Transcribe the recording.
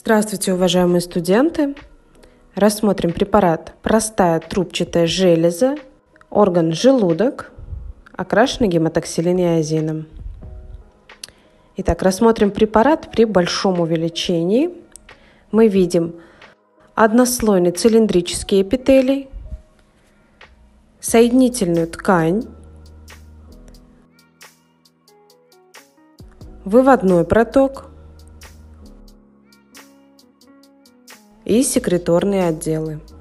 Здравствуйте, уважаемые студенты! Рассмотрим препарат «Простая трубчатая железа», орган желудок, окрашенный гематоксилин-иозином. Итак, рассмотрим препарат при большом увеличении. Мы видим однослойный цилиндрический эпителий, соединительную ткань, выводной проток и секреторные отделы.